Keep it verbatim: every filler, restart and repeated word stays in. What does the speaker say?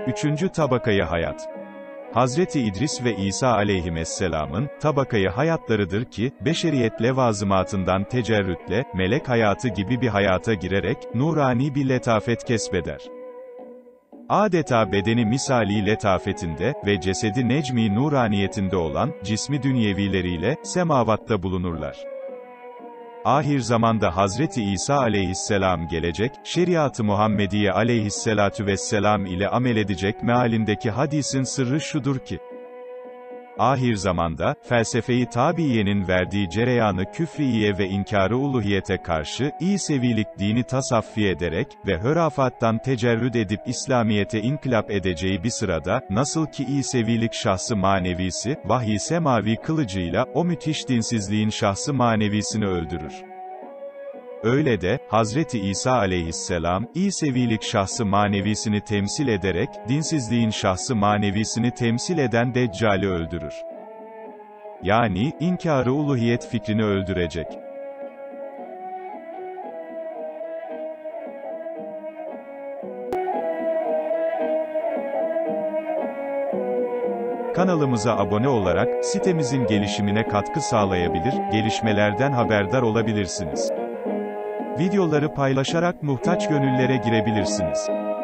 Üçüncü tabakayı hayat. Hazreti İdris ve İsa aleyhisselamın, tabakayı hayatlarıdır ki, beşeriyet levazımatından tecerrütle, melek hayatı gibi bir hayata girerek, nurani bir letafet kesbeder. Adeta bedeni misali letafetinde ve cesedi necmi nuraniyetinde olan, cismi dünyevileriyle, semavatta bulunurlar. Ahir zamanda Hazreti İsa aleyhisselam gelecek, şeriat-ı Muhammediye aleyhisselatü vesselam ile amel edecek mealindeki hadisin sırrı şudur ki, ahir zamanda, felsefeyi tabiiyenin verdiği cereyanı küfriye ve inkâr-ı uluhiyete karşı, İsevilik dini tasaffi ederek ve hurafattan tecerrüd edip İslamiyete inkılap edeceği bir sırada, nasıl ki İsevilik şahsı manevisi, vahiy semavi kılıcıyla, o müthiş dinsizliğin şahsı manevisini öldürür. Öyle de, Hazreti İsa aleyhisselam, İsevilik şahsı manevisini temsil ederek, dinsizliğin şahsı manevisini temsil eden Deccal'i öldürür. Yani, inkâr-ı uluhiyet fikrini öldürecek. Kanalımıza abone olarak, sitemizin gelişimine katkı sağlayabilir, gelişmelerden haberdar olabilirsiniz. Videoları paylaşarak muhtaç gönüllere girebilirsiniz.